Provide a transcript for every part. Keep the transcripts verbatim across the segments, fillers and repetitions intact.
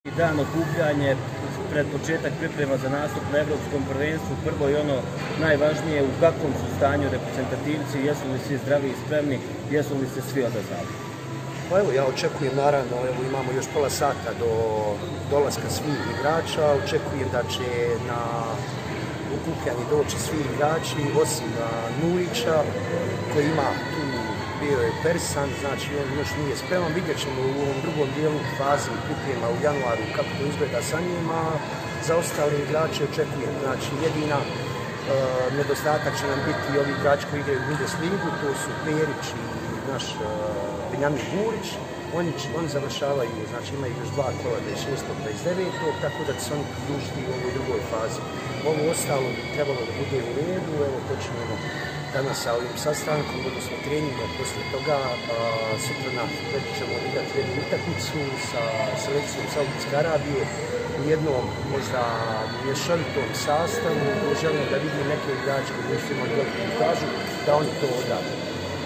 Dan okupljanje pred početak priprema za nastup na Evropskom prvenstvu. Prvo i ono najvažnije, u kakvom su stanju reprezentativci, jesu li svi zdravi i spremni, jesu li se svi odazvali? Pa evo, ja očekujem, naravno, evo, imamo još pola sata do dolaska svih igrača. Očekujem da će na okupljanje doći svi igrači, osim Nurića, koji ima tu, bio je Persan, znači on još nije spreman. Vidjet ćemo u ovom drugom dijelu fazi priprema u januaru kako to izgleda sa njima. Za ostale igrače očekujem, znači jedina e, nedostatak će nam biti ovi igrači koji igraju u Bundesligu, to su Perić i naš e, Benjamin Burić. Oni, oni završavaju, znači imaju još dva kola dvadeset šestog i dvadeset devetog tako da će se oni pridružiti u ovoj drugoj fazi. Ovo ostalo bi trebalo da bude u redu, evo počinjemo danas sa ovim sastankom, odnosno treningom, poslije toga a, sutra na već ćemo igrati jednu utakmicu sa selekcijom Saudijske Arabije u jednom možda mješovitom sastavu. Želim da vidim neke igrače koji nisu imali veliku kažu da oni to odrade.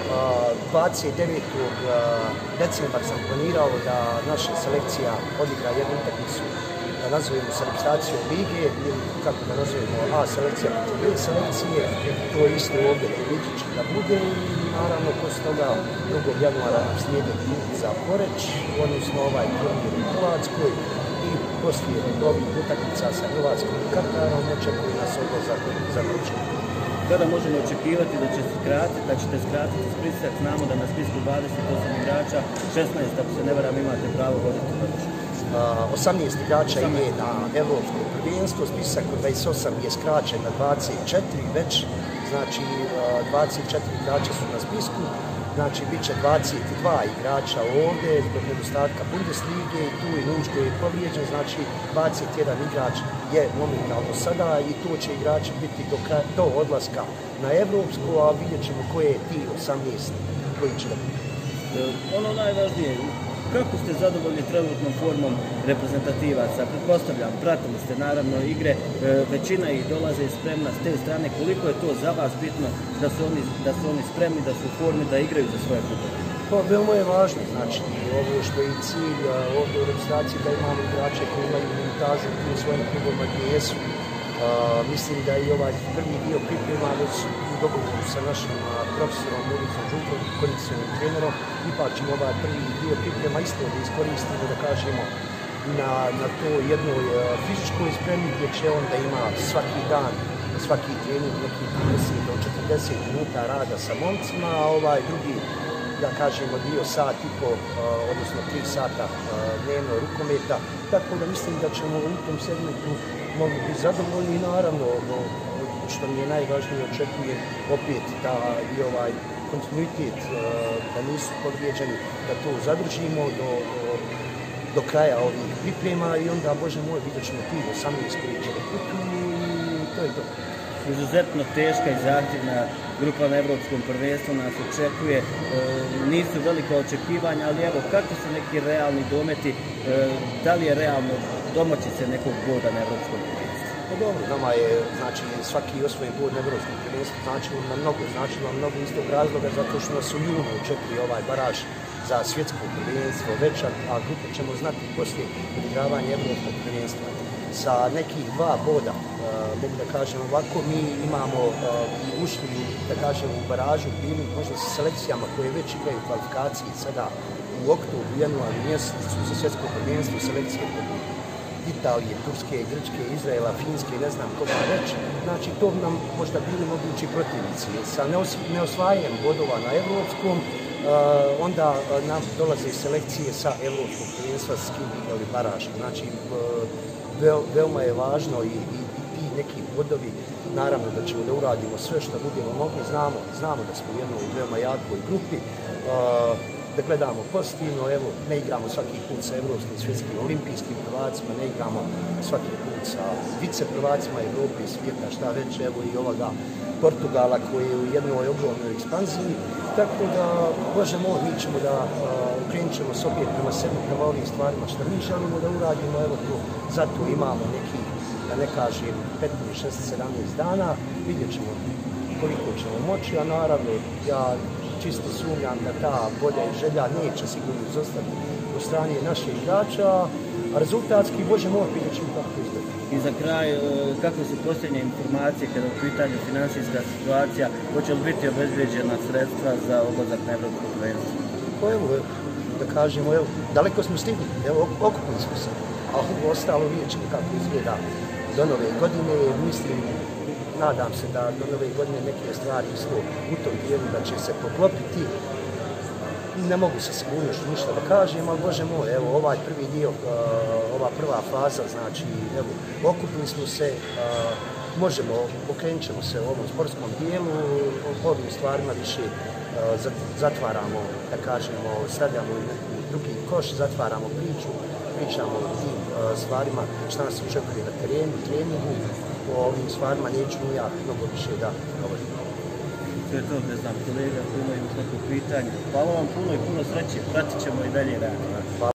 dvadeset devetog decembra sam planirao da naša selekcija odigra jednu utakmicu, da nazovemo sa reprezentacijom lige ili kako da nazovemo A selekcija protiv B selekcije. To je isto ovdje politički da bude i naravno poslije toga drugog januara nam slijede za Poreć, odnosno ovaj turnir u Hrvatskoj i poslije ovih utakmica sa Hrvatskom i Katarom očekuje nas odlazak za Grčku. Kada možemo očekivati da, će skratiti, da ćete skratiti spisak? Znamo da na spisku dvadeset osam igrača, šesnaest, ako se ne varam, imate pravo voditi podršku. osamnaest igrača ide na Evropsko prvenstvo, spisak od dvadeset osam je skraćen na dvadeset četiri već, znači dvadeset četiri igrača su na spisku, znači bit će dvadeset dva igrača ovdje zbog nedostatka Bundeslige i tu i Nučko je povrijeđen, znači dvadeset jedan igrač je nominalno sada i tu će igrači biti do, kraja, do odlaska na Evropsko, a vidjet ćemo koje je ti osamnaest koji će da biti. Ono najvažnije, kako ste zadovoljni trenutnom formom reprezentativaca? Pretpostavljam, pratili ste naravno igre, većina ih dolaze spremna s te strane. Koliko je to za vas bitno da su oni, da su oni spremni, da su u formi, da igraju za svoje klubove? Pa, veoma je važno, znači, ovo što je cilj ovdje u reprezentaciji da imamo igrače koji imaju minutažu u svojim klubovima gdje jesu. Uh, mislim da i ovaj prvi dio priprema već u dogovoru sa našim uh, profesorom Juricom Đukom, kondicionalnim trenerom, ipak ćemo ovaj prvi dio priprema isto da iskoristimo, da kažemo, na, na to jednoj uh, fizičkoj spremi gdje će on da ima svaki dan, svaki trening nekih trideset do četrdeset minuta rada sa momcima, a ovaj drugi, da kažemo, dio sat i po, uh, odnosno tri sata uh, dnevno rukometa, tako da mislim da ćemo u tom segmentu mogu biti zadovoljni i naravno, no, što mi je najvažnije, očekujem opet da i ovaj kontinuitet, uh, da nisu povrijeđeni, da to zadržimo do, do, do kraja ovih priprema i onda, Bože moj, vidjet ćemo ti osamnaest koji će da putuju i to je to. Izuzetno teška i zahtjevna grupa na Evropskom prvenstvu nas očekuje. E, nisu velika očekivanja, ali evo, kako su neki realni dometi, e, da li je realno domoći se nekog boda na Evropskom prvenstvu? No dobro, nama je, znači, svaki osvojen bod na Evropskom prvenstvu značilo nam mnogo, značilo nam mnogo iz tog razloga, zato što nas u junu očekuje ovaj baraž za svjetsko prvenstvo večer, a grupu ćemo znati poslije odigravanja Evropskog prvenstva. Sa nekih dva boda, uh, mogu da kažem ovako, mi imamo uh, i ušli, da kažem, u baražu, bili možda sa selekcijama koje već igraju kvalifikacije sada u oktobru, januaru mjesecu za svjetsko prvenstvo, selekcije poput Italije, Turske, Grčke, Izraela, Finske, ne znam koga već. Znači, to bi nam možda bili mogući protivnici. Sa neosvajanjem bodova na Evropskom, Uh, onda uh, nam dolaze selekcije sa Evropskog prvenstva s kim bi igrali baraž. Znači, uh, ve, veoma je važno i, i, i ti neki bodovi, naravno da ćemo da uradimo sve što budemo mogli, znamo, znamo da smo u jednoj veoma jakoj grupi, uh, da gledamo pozitivno, evo, ne igramo svaki put sa evropskim, svjetskim, olimpijskim prvacima, ne igramo svaki put sa vice prvacima Evrope i svijeta, šta već, evo i ovoga Portugala koji je u jednoj ogromnoj ekspanziji, tako da, Bože moj, mi ćemo da uh, krenut ćemo s opet prema sebi, prema ovim stvarima što mi želimo da uradimo, evo to, zato imamo neki, da ne kažem, petnaest, šesnaest, sedamnaest dana, vidjet ćemo koliko ćemo moći, a naravno, ja čisto sumnjam da ta volja i želja neće sigurno izostati u strani naših igrača, A rezultatski, Bože moj, vidjet ćemo kako to izgleda. I za kraj, e, kakve su posljednje informacije kada je u pitanju financijska situacija, hoće li biti obezbeđena sredstva za odlazak na Evropsko prvenstvo? Pa evo, da kažemo, evo, daleko smo stigli, evo, okupili smo se, a ovo ostalo vidjet ćemo kako izgleda do nove godine. Mislim, nadam se da do nove godine neke stvari isto u tom dijelu da će se poklopiti. Ne mogu sa sigurnošću ništa da kažem, ali Bože moj, evo, ovaj prvi dio, ova prva faza, znači, evo, okupili smo se, možemo, okrenut ćemo se u ovom sportskom dijelu, o ovim stvarima više zatvaramo, da kažemo, stavljamo u drugi koš, zatvaramo priču, pričamo o tim stvarima šta nas očekuje na terenu, treningu, o ovim stvarima neću ja mnogo više da govorim. To je to, ne znam, kolega, ako imaju neko pitanje. Hvala vam puno i puno sreće, pratit ćemo i dalje rad.